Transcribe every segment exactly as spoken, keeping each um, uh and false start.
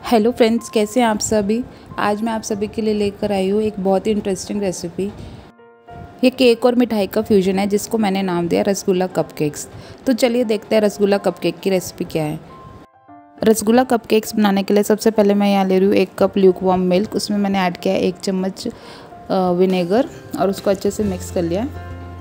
Hello friends, कैसे हैं आप सभी। आज मैं आप सभी के लिए लेकर आई हूँ एक बहुत ही इंटरेस्टिंग रेसिपी। ये केक और मिठाई का फ्यूजन है जिसको मैंने नाम दिया रसगुल्ला कपकेक्स। तो चलिए देखते हैं रसगुल्ला कपकेक की रेसिपी क्या है। रसगुल्ला कपकेक्स बनाने के लिए सबसे पहले मैं यहाँ ले रही हूँ एक कप ल्यूकवार्म मिल्क। उसमें मैंने ऐड किया है एक चम्मच विनेगर और उसको अच्छे से मिक्स कर लिया।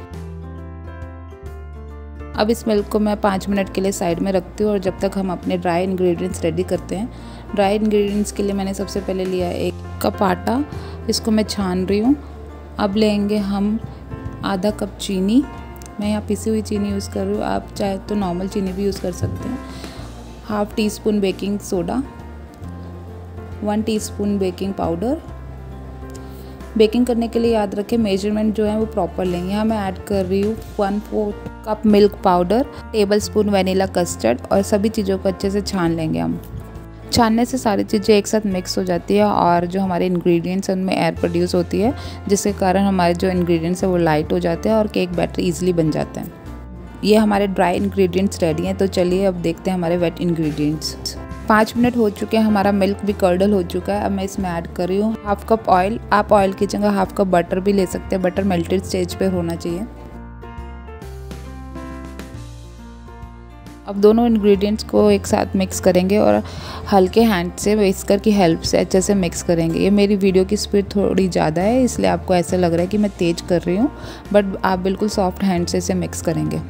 अब इस मिल्क को मैं पाँच मिनट के लिए साइड में रखती हूँ और जब तक हम अपने ड्राई इंग्रेडिएंट्स रेडी करते हैं। ड्राई इंग्रेडिएंट्स के लिए मैंने सबसे पहले लिया एक कप आटा, इसको मैं छान रही हूँ। अब लेंगे हम आधा कप चीनी। मैं यहाँ पिसी हुई चीनी यूज़ कर रही हूँ, आप चाहे तो नॉर्मल चीनी भी यूज़ कर सकते हैं। Half teaspoon baking soda, one teaspoon baking powder. Baking करने के लिए याद रखें मेजरमेंट जो है वो प्रॉपर लेंगे। यहाँ मैं ऐड कर रही हूँ one fourth cup milk powder, tablespoon vanilla custard और सभी चीज़ों को अच्छे से छान लेंगे हम। छानने से सारी चीज़ें एक साथ मिक्स हो जाती है और जो हमारे इंग्रेडिएंट्स हैं उनमें एयर प्रोड्यूस होती है, जिसके कारण हमारे जो इंग्रेडिएंट्स हैं वो लाइट हो जाते हैं और केक बैटर ईजिली बन जाता है। ये हमारे ड्राई इंग्रेडिएंट्स रेडी हैं। तो चलिए अब देखते हैं हमारे वेट इंग्रेडिएंट्स। पाँच मिनट हो चुके हैं, हमारा मिल्क भी कर्डल हो चुका है। अब मैं इसमें ऐड कर रही हूँ हाफ कप ऑयल। आप ऑयल की जगह हाफ कप बटर भी ले सकते हैं। बटर मेल्टेड स्टेज पे होना चाहिए। अब दोनों इंग्रेडिएंट्स को एक साथ मिक्स करेंगे और हल्के हैंड से विस्कर की हेल्प से अच्छे से मिक्स करेंगे। ये मेरी वीडियो की स्पीड थोड़ी ज़्यादा है, इसलिए आपको ऐसा लग रहा है कि मैं तेज़ कर रही हूँ, बट आप बिल्कुल सॉफ्ट हैंड से इसे मिक्स करेंगे।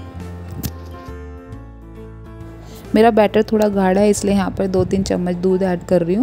मेरा बैटर थोड़ा गाढ़ा है, इसलिए यहाँ पर दो तीन चम्मच दूध ऐड कर रही हूँ।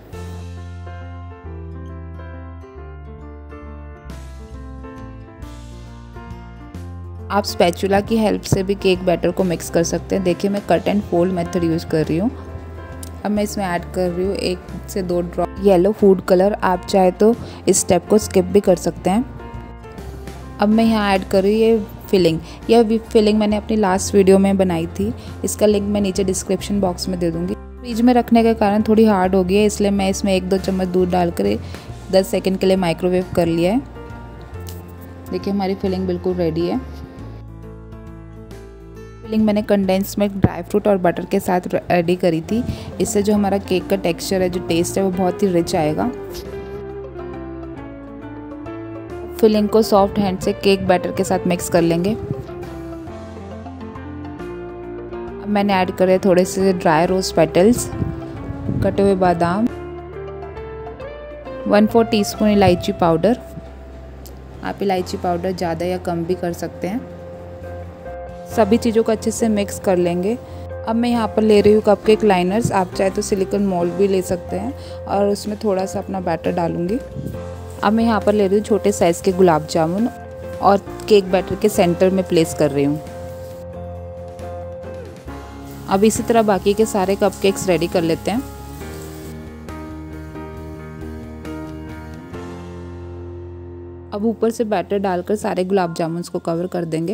आप स्पैचुला की हेल्प से भी केक बैटर को मिक्स कर सकते हैं। देखिए मैं cut and fold method use कर रही हूँ। अब मैं इसमें ऐड कर रही हूँ एक से दो ड्रॉप येलो फूड कलर। आप चाहे तो इस स्टेप को स्किप भी कर सकते हैं। अब मैं यहाँ ऐड कर रही हूँ ये फिलिंग। यह फिलिंग मैंने अपनी लास्ट वीडियो में बनाई थी, इसका लिंक मैं नीचे डिस्क्रिप्शन बॉक्स में दे दूँगी। फ्रिज में रखने के कारण थोड़ी हार्ड हो गई है, इसलिए मैं इसमें एक दो चम्मच दूध डालकर दस सेकेंड के लिए माइक्रोवेव कर लिया है। देखिए हमारी फिलिंग बिल्कुल रेडी है। फिलिंग मैंने कंडेंस मिल्क, ड्राई फ्रूट और बटर के साथ रेडी करी थी। इससे जो हमारा केक का टेक्सचर है, जो टेस्ट है, वो बहुत ही रिच आएगा। फिलिंग को सॉफ्ट हैंड से केक बैटर के साथ मिक्स कर लेंगे। अब मैंने ऐड करे थोड़े से ड्राई रोज पेटल्स, कटे हुए बादाम, वन फोर टीस्पून इलायची पाउडर। आप इलायची पाउडर ज़्यादा या कम भी कर सकते हैं। सभी चीज़ों को अच्छे से मिक्स कर लेंगे। अब मैं यहाँ पर ले रही हूँ कपकेक लाइनर्स। आप चाहे तो सिलिकॉन मोल्ड भी ले सकते हैं और उसमें थोड़ा सा अपना बैटर डालूंगी। अब मैं यहाँ पर ले रही हूँ छोटे साइज़ के गुलाब जामुन और केक बैटर के सेंटर में प्लेस कर रही हूँ। अब इसी तरह बाकी के सारे कपकेक्स रेडी कर लेते हैं। अब ऊपर से बैटर डालकर सारे गुलाब जामुन को कवर कर देंगे।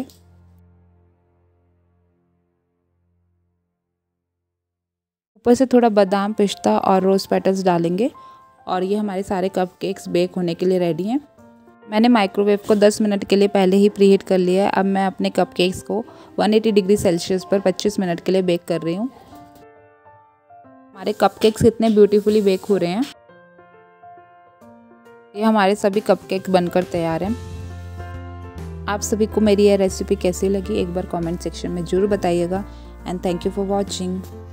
ऊपर से थोड़ा बादाम, पिस्ता और रोज़ पेटल्स डालेंगे और ये हमारे सारे कपकेक्स बेक होने के लिए रेडी हैं। मैंने माइक्रोवेव को दस मिनट के लिए पहले ही प्रीहीट कर लिया है। अब मैं अपने कपकेक्स को एक सौ अस्सी डिग्री सेल्सियस पर पच्चीस मिनट के लिए बेक कर रही हूँ। हमारे कपकेक्स कितने ब्यूटीफुली बेक हो रहे हैं। ये हमारे सभी कपकेक बनकर तैयार हैं। आप सभी को मेरी यह रेसिपी कैसी लगी एक बार कमेंट सेक्शन में ज़रूर बताइएगा। And thank you for watching.